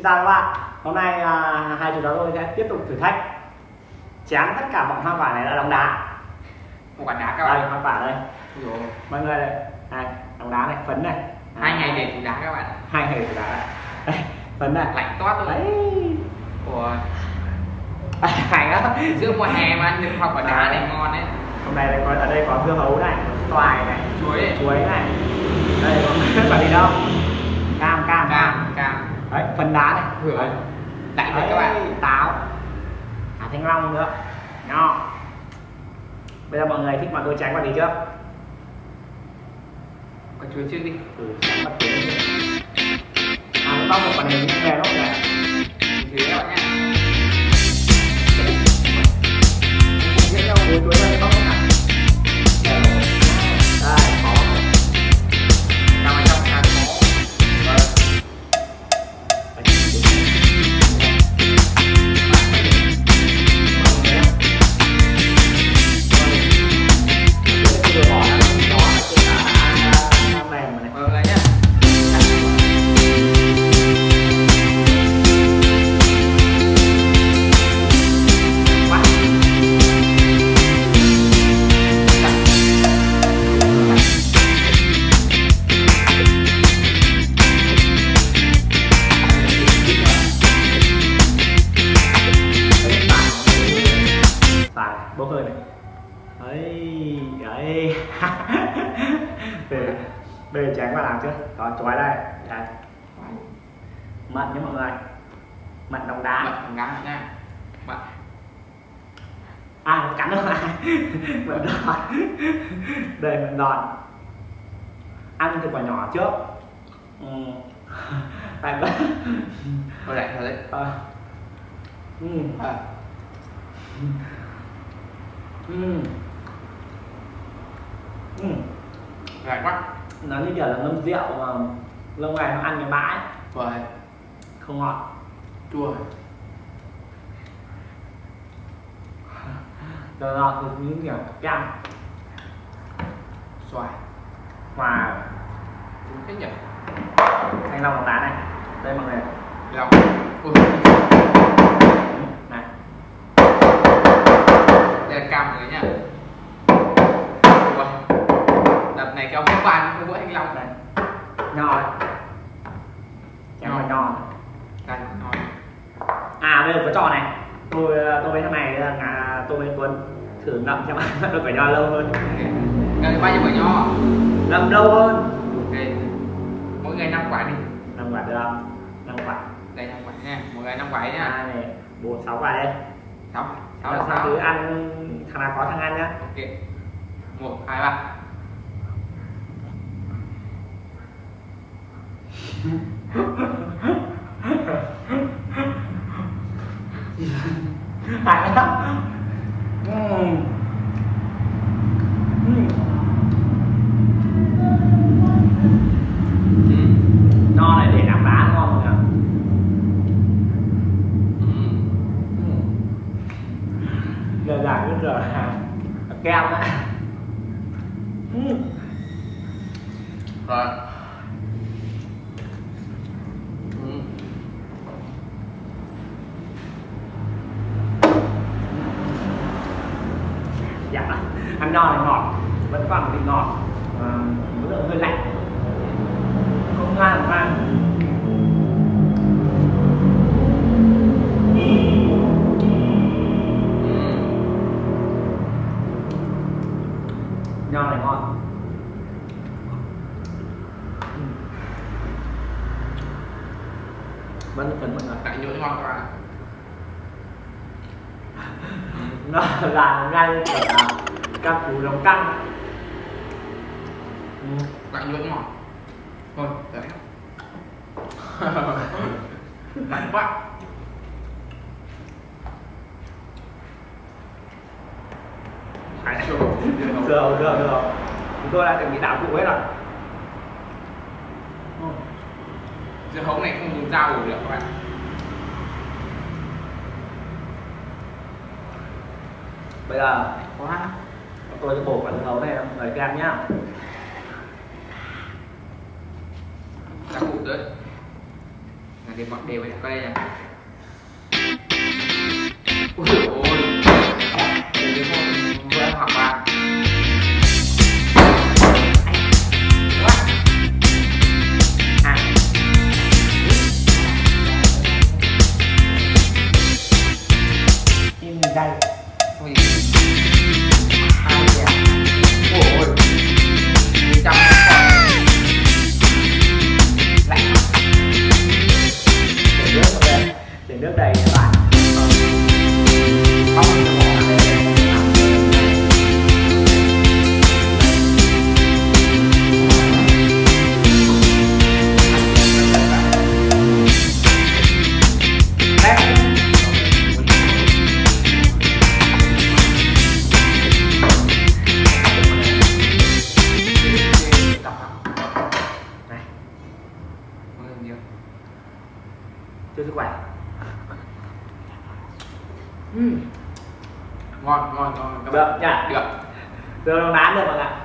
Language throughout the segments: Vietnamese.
chào các bạn. Hôm nay hai chú cháu tôi sẽ tiếp tục thử thách chán tất cả bọn hoa quả này là đóng đá. Một quả đá các bạn. Đây hoa quả đây. Mọi người đây, này, đóng đá này, phấn này. 2 ngày để thử đá các bạn. 2 ngày để thử đá. Đây, phấn này. Lạnh toát luôn. Đấy. Ủa. Hay đó. Giữa mùa hè mà ăn được hoa quả đá này ngon đấy. Hôm nay đây có ở đây có dưa hấu này, xoài này, chuối này. Đây có quả gì đâu? Cam. Đấy, phấn đá này. Hửa. Đại rồi các bạn. Táo. Thanh long nữa. Nho. Bây giờ mọi người thích bọn tôi tránh quả gì trước? Quả chuối trước đi. Tránh quả chuối. Nó bóc một quả này như thế nó này. Chuối các bạn nhé. Chuối đây bóc này. Đây, có. Nằm ở trong hạt có. Bốc hơi này. Đấy. Đây tránh vào làm chưa? Có chói đây. Đây. Mận nhé mọi người. Mận đóng đá. Mận đóng đá nha. Mận. Cắn đâu mà. Mận đòn. Đây mận đòn. Ăn từ quả nhỏ trước. Tại vậy. Thôi lại thôi đấy. Lạnh quá. Nó như kiểu là ngâm rượu mà lâu ngày nó ăn cái bãi. Vậy. Không ngọt. Chua. Rồi ngọt thì những kiểu cam. Xoài. Hòa. Thế nhỉ. Thanh long đóng đá này. Đây mọi người. Lòng. Này. Đây là cam rồi nhá. Đợt này kéo các bạn không có thanh long này. Nho đấy. Chém vào nho. Đây, nho. Bây giờ có trò này. Tôi với thằng này tôi với Tuấn thử ngậm xem nó phải nho lâu hơn. Cần bao nhiêu quả nho? Ngậm lâu hơn. Ok. Mỗi người 5 quả đi. 5 quả được không? 5 quả. Đây 5 quả nha. Mỗi người 5 quả nha. 2 này, 4, 6 quả đây. 6 là sao cứ ăn thằng nào có thằng ăn nhá. Ok. 1, 2, 3. Hại lắm. Nho này để làm đá ngon rồi nhỉ. Giờ giải bây giờ kem đấy. Rồi. Dạ, ăn nho này ngọt, vẫn còn một vị ngọt, mức độ hơi lạnh, không ngon. Nho này ngon. Vẫn phần mọi người. Tại nhũi ngon các bạn. Nó là ngay cả các củ đồng căng. Lại nhũi ngon. Thôi, đấy. Lạnh quá. Được. Chúng tôi đã chuẩn bị đảo cụ hết rồi. Dưa hấu này không dùng dao được các bạn. Bây giờ tôi sẽ bổ quả dưa hấu này mọi người xem nhá. Đã cụ tới. Này. để bọn đều vậy coi đây nè. Ôi dồi ôi, để vừa học vào. Đây Ôi hai kìa. Ôi ôi 100 con lạnh để nước đầy các bạn không cho sức khỏe. ngon ngon ngon các Được bạn. nhá. Được. Giờ nó nán được mọi người ạ.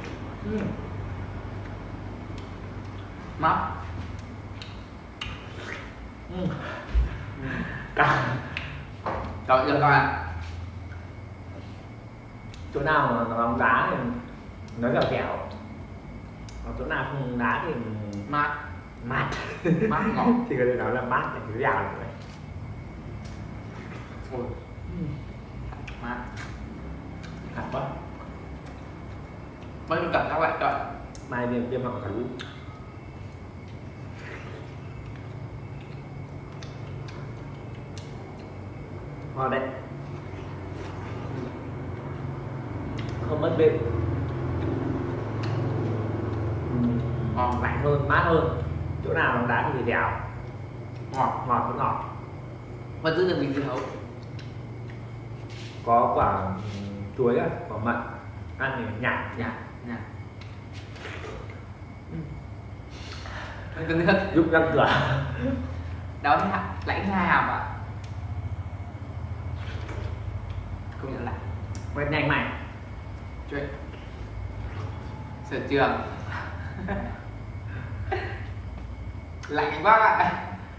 Mát. Cả Rồi được các bạn. chỗ nào mà nó bóng đá thì nó dẻo dẻo, còn chỗ nào không đá thì Mát. mát. Mát ngọt. Thì có thể nói là mát để cái dẻo được đấy. Ôi mát. Thật quá. Mới cẩn các bạn trời. Mai viêm họng thú. Ngon đấy. Không mất vị. Ngon Lạnh hơn, mát hơn. Chỗ nào bóng đá thì dẻo, ngọt. ngọt vẫn ngọt. Vẫn giữ được bình dưa hấu. Có quả chuối á, quả mận, ăn thì nhạt. Dạ nha. Cái nước Giúp răng cửa. đó lãnh hai hàm ạ. Công nhận lại Quét nhanh mày. chuyện sở trường. Lạnh quá ạ.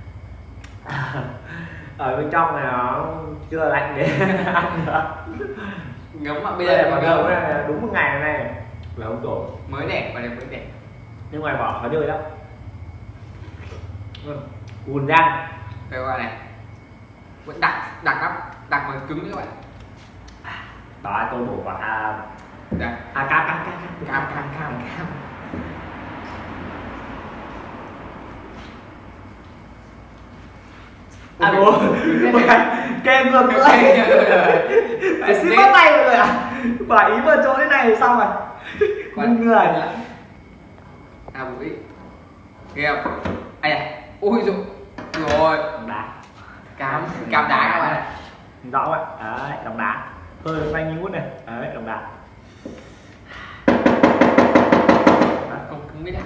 Ở bên trong này nó chưa lạnh để ăn nữa. Ngấm ạ. Bây Bây giờ giờ là còn ngầu ngấm này, đúng một ngày này là không đổ. mới đẻ và đẹp mới đẻ. Nhưng ngoài vỏ khó chơi lắm. Cùn răng. Đây các bạn này vẫn đặc lắm, đặc và cứng các bạn. Đó tôi bổ vào Đây cam. À bố, kê ngược nữa. Phải xin bắt tay mọi người ạ. Quả ý vào chỗ thế này thì xong rồi. Con người nhỉ. À bụi kia ai à, ôi dồi rồi Đá. cam đá các bạn ạ. Rõ vậy. Đấy, đồng đá. Hơi xanh như mút này. Đấy, đồng đá. Không biết đá.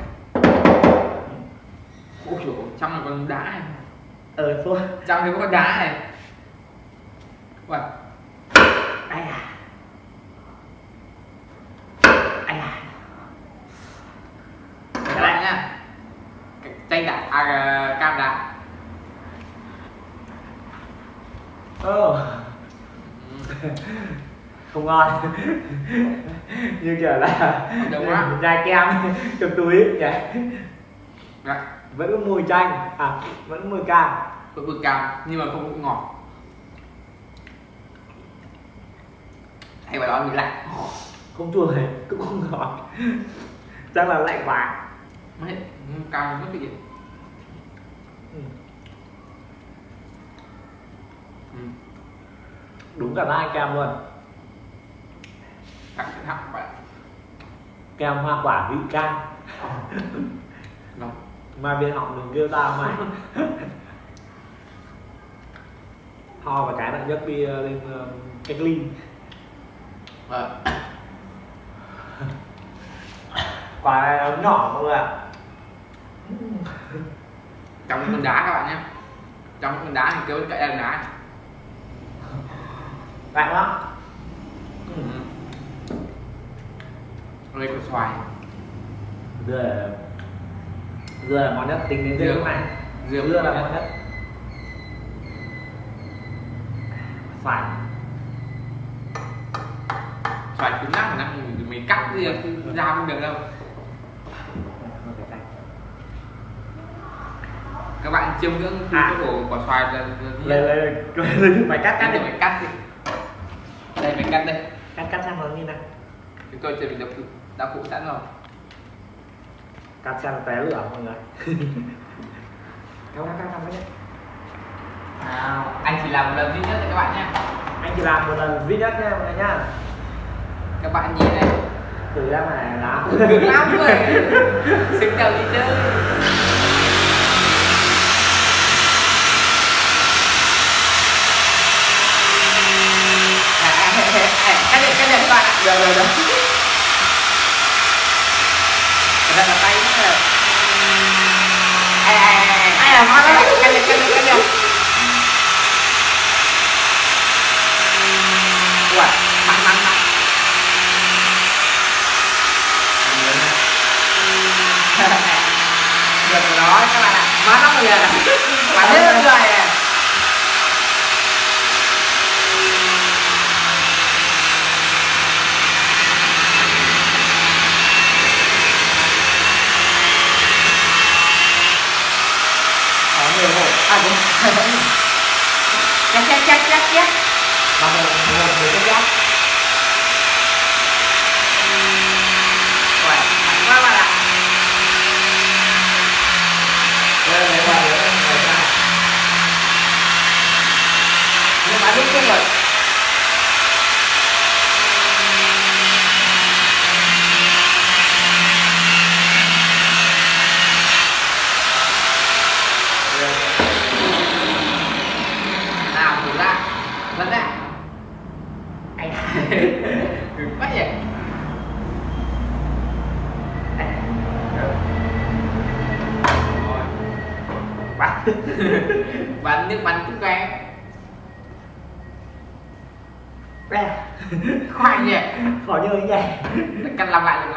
Ôi dồi trong là con đá này. Thôi. Trong thì có con đá này. Vậy Ai à. các bạn nhá, chanh đá cam đá. Không ngon. Như kiểu là Đúng quá. nhai kem trong túi nhỉ. Đấy, Vẫn có mùi chanh, vẫn có mùi cam. vẫn bự cam nhưng mà không có ngọt. Thay vào đó mình lạnh. Không chua này, cũng không ngọt. Chắc là lạnh quá. Mấy cam rất vị. Đúng cả hai kem luôn. Cam sẽ thẳng vậy. Kem hoa quả vị cam. Ngon. Mai viên họng đừng kêu tao mày. Ho và cái là nhấc đi lên cách ly. Vâng. Quả này nó nhỏ mọi người ạ. Trong con đá các bạn nhé. Trong con đá thì kêu cậy ra đá. Lạnh lắm. Đây có xoài. Dưa là món nhất tính đến Dưa. lúc này. dưa là ngon nhất. Xoài cứng ngắc là mình cắt gì ra không được đâu. Các bạn chiêm ngưỡng của quả xoài là lên phải cắt đi, phải cắt đi. Đây mình cắt đây, cắt sang nó như này. chúng tôi chuẩn bị đã phụ sẵn rồi. Cắt sang té lửa mọi người. Cắt cái nhé. Anh chỉ làm một lần duy nhất thôi các bạn nhé. Anh chỉ làm một lần duy nhất nha mọi người nhá. Các bạn nhìn này, từ ra mà lá cứng lắm rồi. Xứng đầu đi chơi. Cắt điện các bạn. Được. Đây là tay nữa. Ai ngon lắm. Cắt điện. Ủa, mặn. Được rồi đó các bạn ạ. Mát lắm rồi à. Bạn hết rồi à. người một đúng Chắc mà một người cái giác quá bạn ạ. đây này bạn Nhưng mà đúng rồi. Nào thử ra vấn đề anh quá vậy. Bắn nước bắn cũng quen khoai nhỉ, khỏi như thế này cần làm lại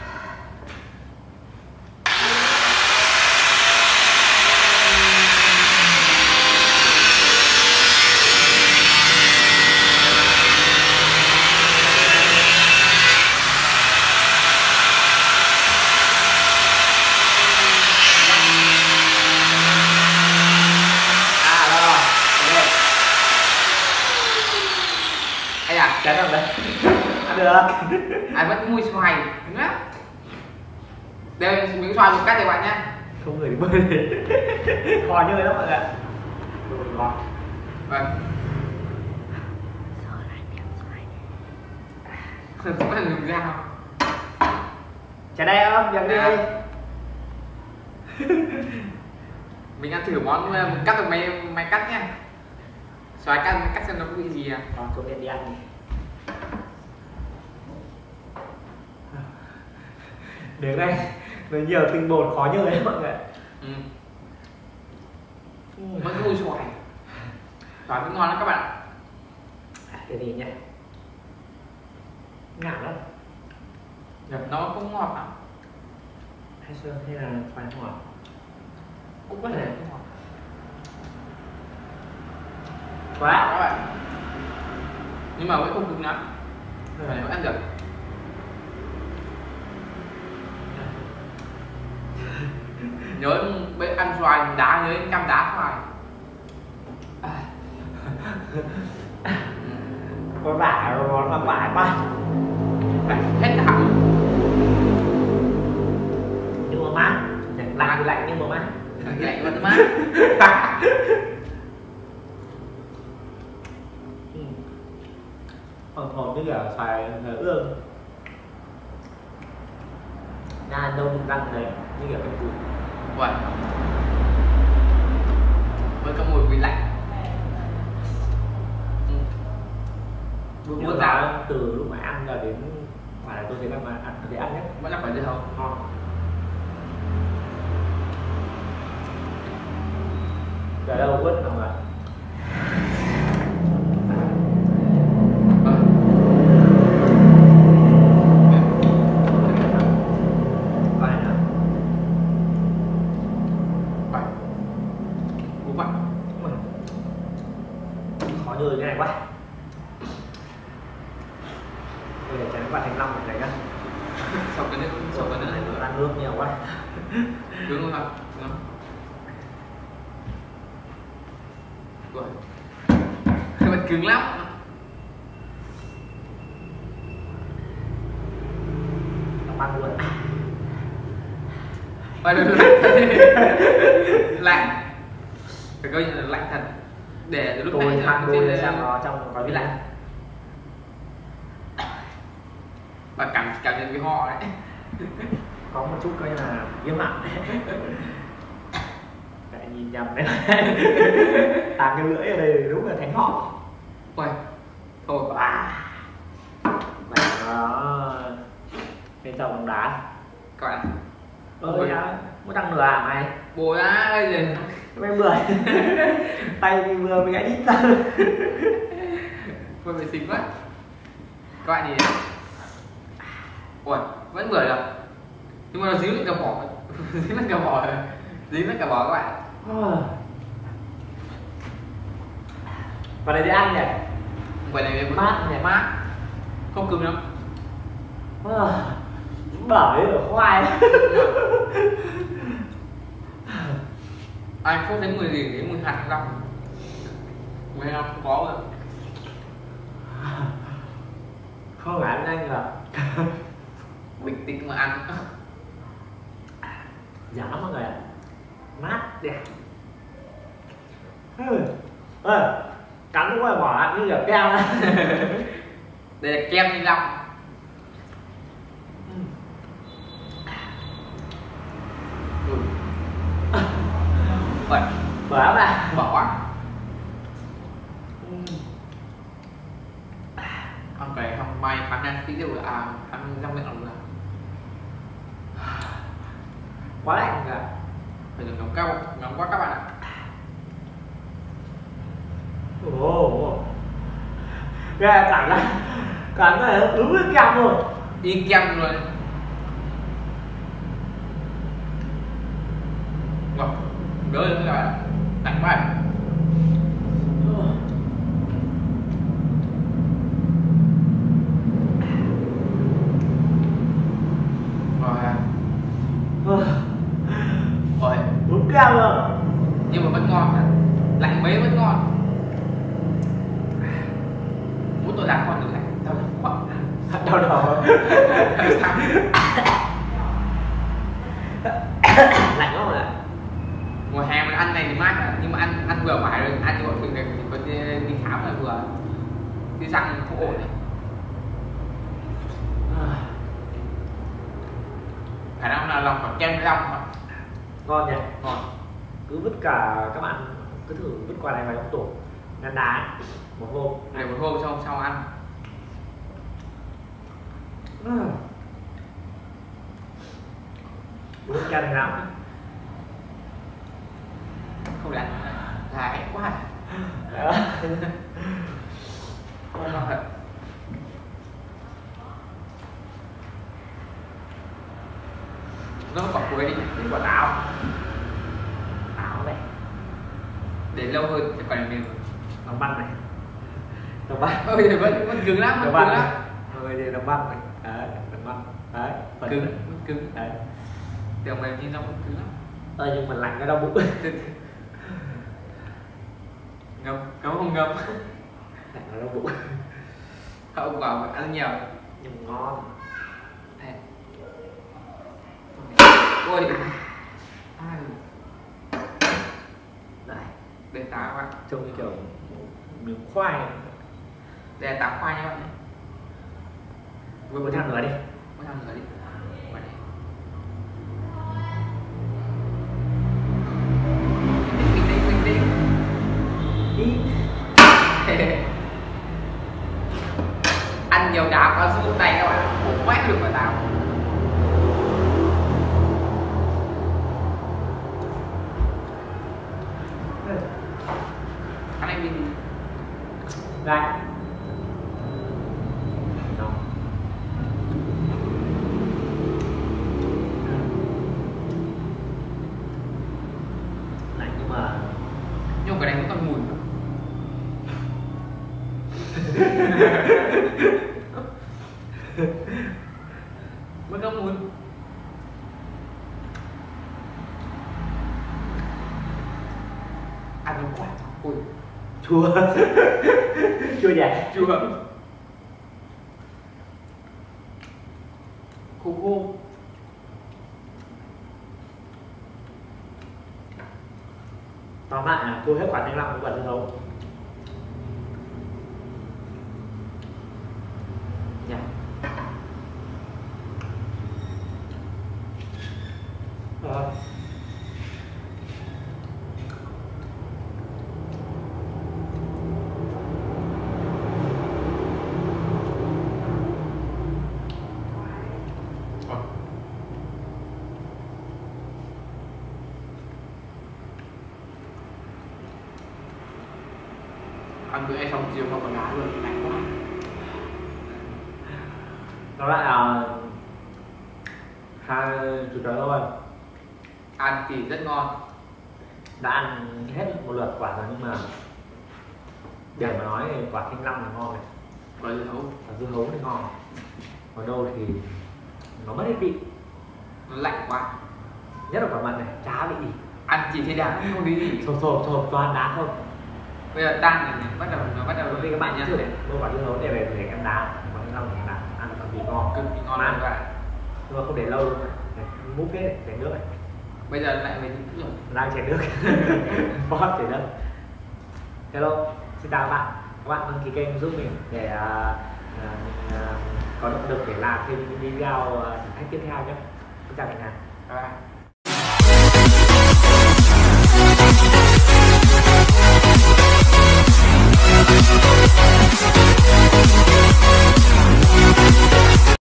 chán rồi đấy ăn được ai vẫn mùi xoài đúng lắm. Đây miếng xoài một cắt thì bạn nhá, không người đi bơi khỏi như thế lắm mọi người ạ. Ngon. Vâng. Không phải dùng dao. Chả đây không? Dần đi. Mình ăn thử món mình cắt được mày cắt nha. Xoài cắt xem nó có bị gì à? Cho em đi ăn đi. Đến đây với nhiều tinh bột khó như đấy mọi người. Vẫn mùi xoài. Xoài vẫn ngon lắm các bạn. Cái gì nhỉ? Ngạt lắm. Nó không ngọt lắm. Hay sương hay là xoài không ngọt? Cũng có thể không ngọt. Quá các bạn. Nhưng mà vẫn không cứng lắm. Phải vẫn ăn được. Nhớ ăn xoài đá nhớ cam đá xoài. Có vả nó làm vả quá. Hết hẳn. Nhưng mà mát. Lạnh thì lạnh nhưng mà mát. Lạnh vẫn mát. Hồn như kiểu xoài ương. Nga đông răng đấy như kiểu cái củ. Vậy. Với cái mùi vị lạnh. Nhưng mà từ lúc mà ăn ra đến phải là tôi thấy là mà ăn để ăn nhất vẫn là phải dưa hấu ngon. Ở đâu quất không ạ? Bây giờ tránh qua thành long này nhá. Sọc cái nước này nữa. Ăn nước nhiều quá. Cứng luôn không? Rồi. Vẫn cứng lắm. Nó băng luôn. Ôi được lạnh. Phải coi như là lạnh thật. Để lúc tôi này ăn đôi xem nó trong có bị lạnh. Và cảm nhận cái ho đấy. Có một chút coi như là viêm mặn. Lại nhìn nhầm đấy. Tàn cái lưỡi ở đây đúng là thánh họ. Ôi. Thôi. Mày nó bên trong bóng đá. Các bạn. Ôi ya, muốn đăng nửa à mày? Bồ ra bây giờ. Mày bưởi. Tay mình vừa mình gãy đít ra. Vừa vệ sinh quá. Các bạn nhìn. Ui, vẫn bưởi rồi. Nhưng mà nó dính lên cả vỏ. Dính lên cả vỏ rồi. Dính lên cả vỏ các bạn. Và này dễ ăn nhỉ? Bưởi này Mát nhỉ? Mát. Không cứng lắm. Bở ở khoai. Anh không thấy mùi gì, thấy mùi hạt long. Mùi hạt không có rồi. Không phải ăn nhanh rồi. Bình tĩnh mà ăn. Giá mọi người ạ. Mát đẹp. Cắn cũng phải bỏ ăn như kiểu keo đó. Đây là kem Minh Long. Vậy Bỏ ra. bỏ quá. Ăn cái không may khả năng tí được là ăn răng miệng là Quá lạnh rồi. phải đừng nóng quá các bạn ạ. Ghê cảm giác cắn này đúng cái kem rồi. Y kem rồi. Rồi, gỡ lên các bạn. Lạnh quá. Rồi. Đúng kem rồi. Nhưng mà vẫn ngon. Lạnh mấy vẫn ngon. Muốn tôi làm con được lạnh. Đau đầu. Lạnh lắm rồi ạ. Mùa hè mình ăn này thì mát à, nhưng mà ăn vừa phải rồi, ăn như bọn mình thì có đi khám là vừa đi răng không ổn đấy. Khả năng là lòng còn kem với lòng mà. Ngon nhỉ? Ngon. Cứ vứt cả các bạn cứ thử vứt qua này vài ông tủ ngăn đá một hôm. Để một hôm sau ăn. Đúng kem này lắm. Không để ăn là hết quá. Ngon thật. Nó quả cuối đi, đến quả táo. Táo này. Để lâu hơn sẽ còn mềm. Đóng băng này. Đóng băng. Ôi thì vẫn cứng lắm, Đóng cứng băng lắm. này. Rồi thì đóng băng này. Đấy, đóng băng. Đấy, Cứng. Đấy. Điều mềm như nó vẫn cứng lắm. Nhưng mà lạnh cái đau bụng. Ngâm không ngâm. Lạnh nó đau bụng. Không bảo ăn nhiều Nhưng ngon. Ôi Đấy, đây táo các bạn, trông như kiểu miếng khoai. đây là táo khoai nha bạn. Vừa thằng nữa đi. Có thằng nữa đi. Qua đây. Đi. Ăn nhiều đào cao su tay các bạn, bổ quét được quả táo. Cái này mình Đây. Lạnh nhưng cái này vẫn còn mùi. chua chua nhạt chua khô khô. Tóm lại là chua hết quả thanh long với quả dưa hấu nhạt. Rồi. Ăn bữa nay xong chiều mà còn đá luôn, lạnh quá. Tóm lại là hai chủ trời thôi. Ăn thì rất ngon. Đã ăn hết một lượt quả rồi nhưng mà để mà nói thì quả thanh long là ngon này, Quả dưa hấu quả dưa hấu thì ngon, còn đâu thì nó mất hết vị, nó lạnh quá. nhất là quả mận này chả bị gì, Ăn chỉ thấy đá không thấy gì. sộp toàn đá không. Bây giờ tan này bắt đầu nó bắt đầu Vì các bạn nhớ nhá. mua quả dưa hấu để về để em đá, quả thanh long để em đá ăn cực kỳ ngon, Cực kỳ ngon Mà luôn các bạn. nhưng mà không để lâu này, múc hết này, chảy nước này, Bây giờ lại về những rồi. đang chảy nước, bóp chảy nước. Hello, xin chào các bạn đăng ký kênh giúp mình để có động lực để làm thêm những video thách tiếp theo nhé. Xin chào cả nhà. Các bạn.